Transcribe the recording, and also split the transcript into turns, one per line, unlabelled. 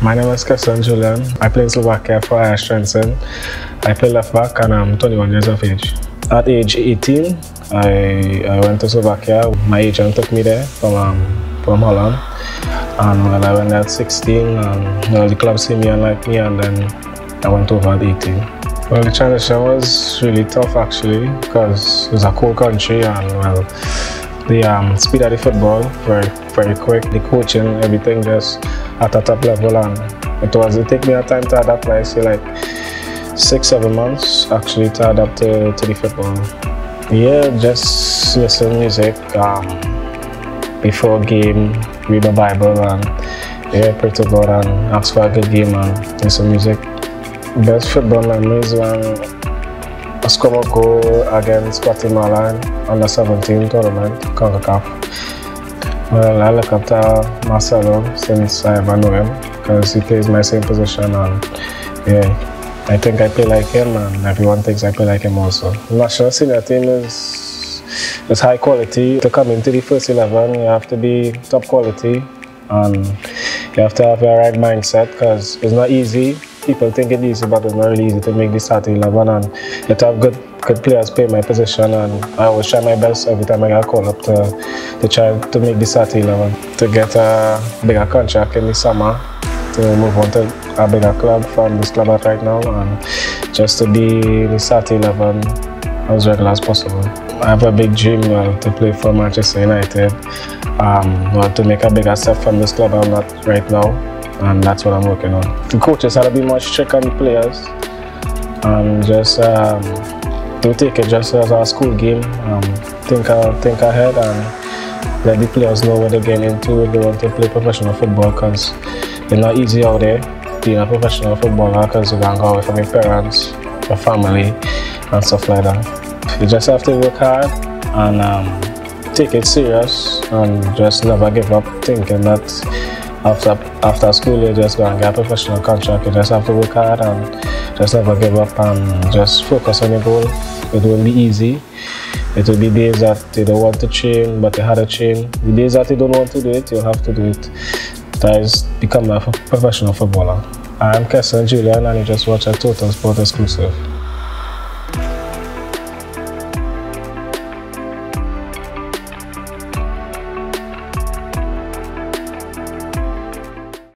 My name is Kesson Julian. I play in Slovakia for Ajax Trenčín. I play left back and I'm 21 years of age. At age 18, I went to Slovakia. My agent took me there from Holland. And when I went there at 16, the club see me and liked me, and then I went over at 18. Well, the transition was really tough actually, because it was a cold country, and well, the speed of the football very quick. The coaching, everything just at a top level, and it took me a time to adapt. I say like 6-7 months actually to adapt to the football. Yeah, just listen music before game, read the Bible, and yeah, pray to God and ask for a good game and listen music. Best football memories when I scored a goal against Guatemala under 17 tournament, CONCACAF. Well, I look up to Marcelo since I ever know him, because he plays my same position, and yeah, I think I play like him, and everyone thinks I play like him also. The national senior team is high quality. To come into the first 11, you have to be top quality, and you have to have the right mindset, because it's not easy. People think it's easy, but it's not really easy to make the starting 11, and you have to have good players play my position, and I always try my best every time I get called up to try to make the starting 11. To get a bigger contract in the summer, to move on to a bigger club from this club at right now, and just to be in the starting 11 as regular as possible. I have a big dream to play for Manchester United, to make a bigger step from this club I'm at right now, and that's what I'm working on. The coaches had to be much strict on the players, and just don't take it just as a school game. Think ahead and let the players know what they're getting into if they want to play professional football, because it's not easy out there being a professional footballer, because you can't go away from your parents, your family, and stuff like that. You just have to work hard and take it serious, and just never give up thinking that after school you're just going to get a professional contract. You just have to work hard and just never give up, and just focus on your goal. It won't be easy. It will be days that you don't want to train, but you had to train. The days that you don't want to do it, you have to do it. That is become a professional footballer. I'm Kesson Julian, and you just watch a Total Sport exclusive.